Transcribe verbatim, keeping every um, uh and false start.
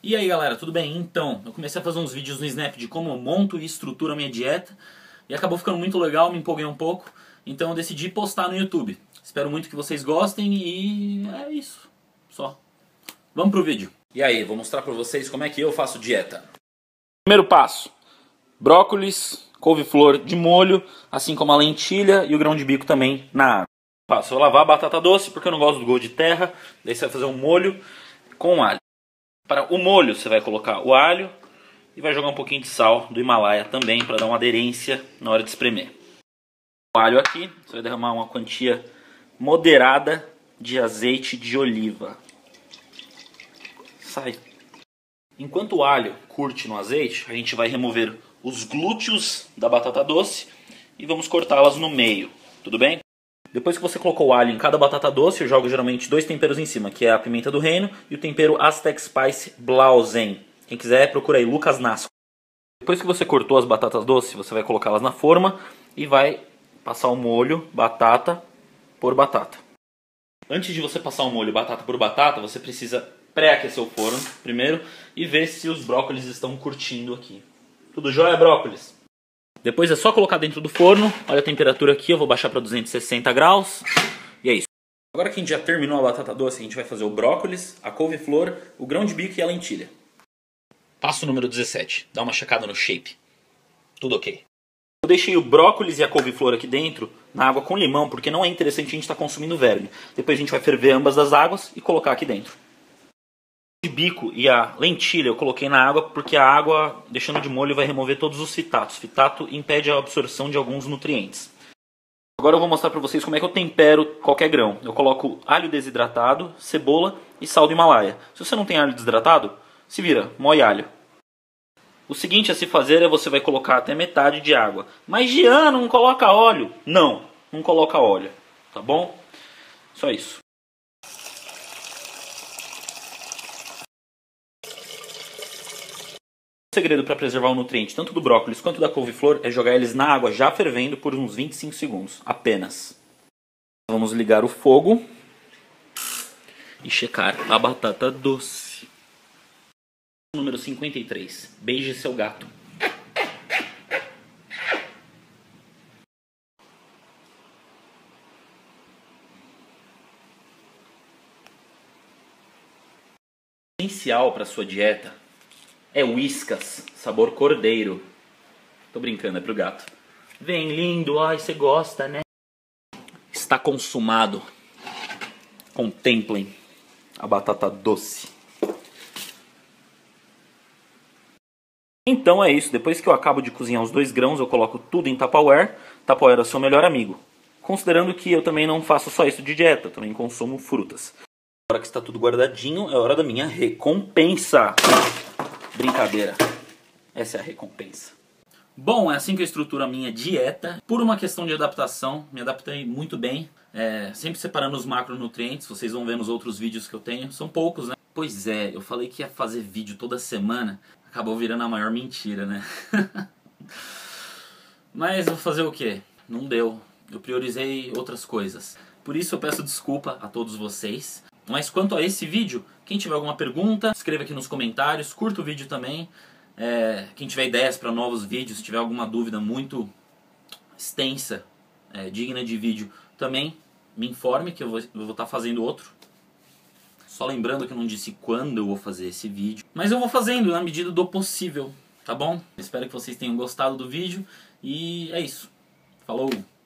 E aí galera, tudo bem? Então, eu comecei a fazer uns vídeos no Snap de como eu monto e estruturo a minha dieta e acabou ficando muito legal, me empolguei um pouco, então eu decidi postar no YouTube. Espero muito que vocês gostem e é isso, só. Vamos pro vídeo. E aí, vou mostrar pra vocês como é que eu faço dieta. Primeiro passo, brócolis, couve-flor de molho, assim como a lentilha e o grão de bico também na água. Passo, eu vou lavar a batata doce porque eu não gosto do gosto de terra, daí você vai fazer um molho com alho. Para o molho você vai colocar o alho e vai jogar um pouquinho de sal do Himalaia também para dar uma aderência na hora de espremer. O alho aqui, você vai derramar uma quantia moderada de azeite de oliva. Sai. Enquanto o alho curte no azeite, a gente vai remover os glúteos da batata doce e vamos cortá-las no meio, tudo bem? Depois que você colocou o alho em cada batata doce, eu jogo geralmente dois temperos em cima, que é a pimenta do reino e o tempero Aztec Spice Blauzen. Quem quiser, procura aí, Lucas Nasco. Depois que você cortou as batatas doces, você vai colocá-las na forma e vai passar o molho batata por batata. Antes de você passar o molho batata por batata, você precisa pré-aquecer o forno primeiro e ver se os brócolis estão curtindo aqui. Tudo jóia, brócolis? Depois é só colocar dentro do forno. Olha a temperatura aqui, eu vou baixar para duzentos e sessenta graus. E é isso. Agora que a gente já terminou a batata doce, a gente vai fazer o brócolis, a couve-flor, o grão de bico e a lentilha. Passo número dezessete. Dá uma checada no shape. Tudo ok. Eu deixei o brócolis e a couve-flor aqui dentro na água com limão, porque não é interessante a gente estar consumindo verme. Depois a gente vai ferver ambas as águas e colocar aqui dentro. De bico e a lentilha eu coloquei na água porque a água, deixando de molho, vai remover todos os fitatos. Fitato impede a absorção de alguns nutrientes. Agora eu vou mostrar para vocês como é que eu tempero qualquer grão. Eu coloco alho desidratado, cebola e sal do Himalaia. Se você não tem alho desidratado, se vira, moe alho. O seguinte a se fazer é você vai colocar até metade de água. Mas Jean, não coloca óleo? Não, não coloca óleo, tá bom? Só isso. O segredo para preservar o nutriente tanto do brócolis quanto da couve-flor é jogar eles na água já fervendo por uns vinte e cinco segundos, apenas. Vamos ligar o fogo e checar a batata doce. Número cinquenta e três. Beije seu gato. O essencial para sua dieta é Whiskas, sabor cordeiro. Tô brincando, é pro gato. Vem, lindo, ai, você gosta, né? Está consumado. Contemplem a batata doce. Então é isso, depois que eu acabo de cozinhar os dois grãos, eu coloco tudo em Tupperware. Tupperware é o seu melhor amigo. Considerando que eu também não faço só isso de dieta, eu também consumo frutas. Agora que está tudo guardadinho, é hora da minha recompensa. Brincadeira. Essa é a recompensa. Bom, é assim que eu estruturo a minha dieta. Por uma questão de adaptação, me adaptei muito bem. É, sempre separando os macronutrientes, vocês vão ver nos outros vídeos que eu tenho. São poucos, né? Pois é, eu falei que ia fazer vídeo toda semana. Acabou virando a maior mentira, né? Mas vou fazer o quê? Não deu. Eu priorizei outras coisas. Por isso eu peço desculpa a todos vocês. Mas quanto a esse vídeo, quem tiver alguma pergunta, escreva aqui nos comentários, curta o vídeo também. É, quem tiver ideias para novos vídeos, se tiver alguma dúvida muito extensa, é, digna de vídeo, também me informe que eu vou, eu vou estar fazendo outro. Só lembrando que eu não disse quando eu vou fazer esse vídeo, mas eu vou fazendo na medida do possível, tá bom? Espero que vocês tenham gostado do vídeo e é isso. Falou!